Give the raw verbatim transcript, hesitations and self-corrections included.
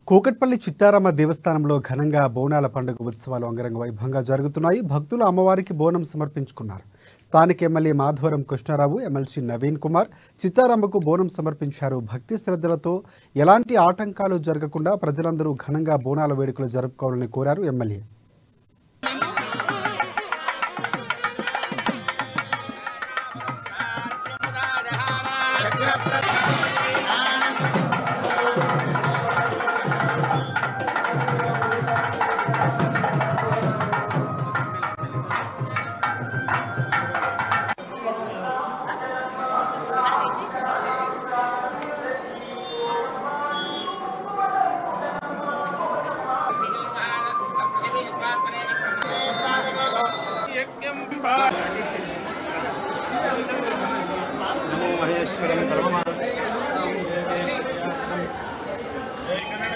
కూకట్పల్లి చిత్తారమ్మ దేవస్థానంలో ఘనంగా బోనాల పండుగ ఉత్సవాలు అంగరంగ వైభవంగా జరుగుతున్నాయి. భక్తులు అమ్మవారికి బోనం సమర్పించుకున్నారు. స్థానిక ఎమ్మెల్యే మాధవరం కృష్ణారావు, ఎమ్మెల్సీ నవీన్ కుమార్ చిత్తారమ్మకు బోనం సమర్పించారు. భక్తి శ్రద్ధలతో ఎలాంటి ఆటంకాలు జరగకుండా ప్రజలందరూ ఘనంగా బోనాల వేడుకలు జరుపుకోవాలని కోరారు ఎమ్మెల్యే. नमो महेश्वरं सर्वमा